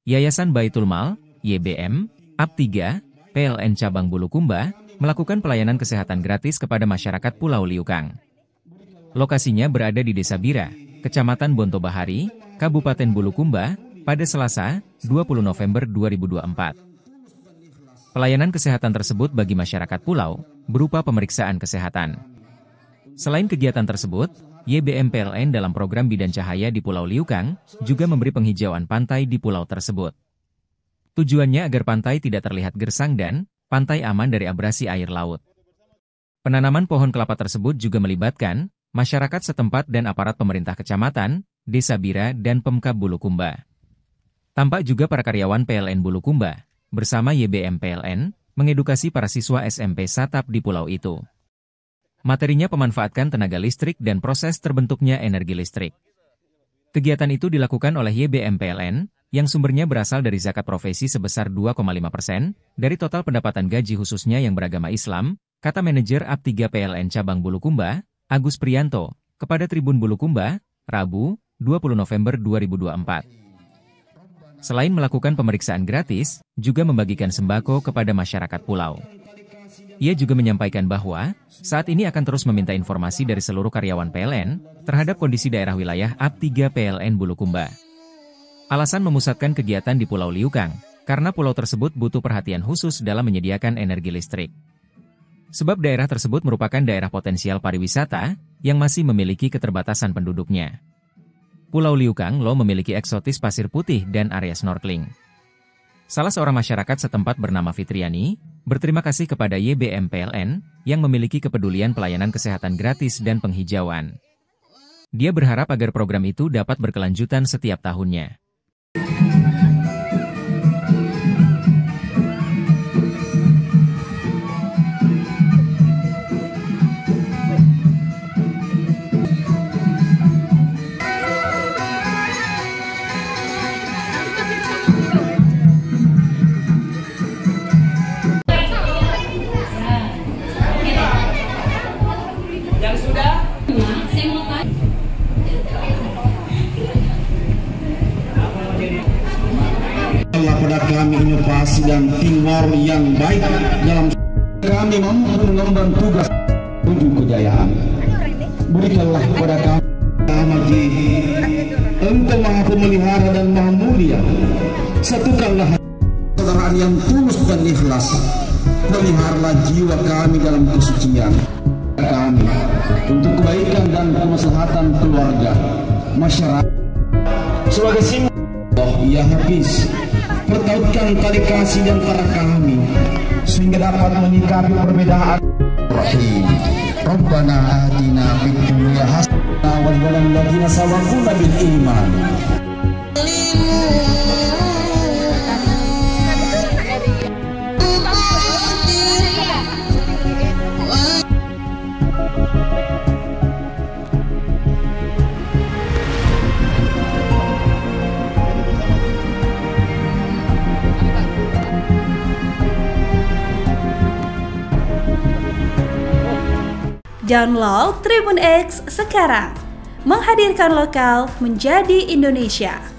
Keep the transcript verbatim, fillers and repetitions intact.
Yayasan Baitul Mal, Y B M, A P tiga, P L N Cabang Bulukumba, melakukan pelayanan kesehatan gratis kepada masyarakat Pulau Liukang. Lokasinya berada di Desa Bira, Kecamatan Bonto Bahari, Kabupaten Bulukumba, pada Selasa, dua puluh November dua ribu dua puluh empat. Pelayanan kesehatan tersebut bagi masyarakat pulau, berupa pemeriksaan kesehatan. Selain kegiatan tersebut, Y B M P L N dalam program Bidan Cahaya di Pulau Liukang, juga memberi penghijauan pantai di pulau tersebut. Tujuannya agar pantai tidak terlihat gersang dan pantai aman dari abrasi air laut. Penanaman pohon kelapa tersebut juga melibatkan masyarakat setempat dan aparat pemerintah kecamatan, Desa Bira dan Pemkab Bulukumba. Tampak juga para karyawan P L N Bulukumba, bersama Y B M P L N, mengedukasi para siswa S M P Satap di pulau itu. Materinya pemanfaatkan tenaga listrik dan proses terbentuknya energi listrik. Kegiatan itu dilakukan oleh Y B M P L N, yang sumbernya berasal dari zakat profesi sebesar dua koma lima persen, dari total pendapatan gaji khususnya yang beragama Islam, kata manajer A P tiga P L N Cabang Bulukumba, Agus Priyanto, kepada Tribun Bulukumba, Rabu, dua puluh November dua ribu dua puluh empat. Selain melakukan pemeriksaan gratis, juga membagikan sembako kepada masyarakat pulau. Ia juga menyampaikan bahwa, saat ini akan terus meminta informasi dari seluruh karyawan P L N, terhadap kondisi daerah wilayah A P tiga P L N Bulukumba. Alasan memusatkan kegiatan di Pulau Liukang, karena pulau tersebut butuh perhatian khusus dalam menyediakan energi listrik. Sebab daerah tersebut merupakan daerah potensial pariwisata, yang masih memiliki keterbatasan penduduknya. Pulau Liukang Lo memiliki eksotis pasir putih dan area snorkeling. Salah seorang masyarakat setempat bernama Fitriani, berterima kasih kepada Y B M P L N, yang memiliki kepedulian pelayanan kesehatan gratis dan penghijauan. Dia berharap agar program itu dapat berkelanjutan setiap tahunnya. Pada kami inovasi dan teamwork yang baik dalam kami mampu mengemban tugas menuju kejayaan. Berikanlah kepada kami Engkau Maha Pemelihara dan Maha Mulia. Satukanlah persaudaraan yang tulus dan ikhlas. Peliharalah jiwa kami dalam kesucian kami untuk kebaikan dan kemaslahatan keluarga, masyarakat. Sebagai simbol Allah ya Hafiz, pertautkan tali kasih di antara kami sehingga dapat menyikapi perbedaan. Rahim. Rabbana atina fid dunya hasanah wa qina ladzina sabaquna bil iman. Download Tribun X sekarang, menghadirkan lokal menjadi Indonesia.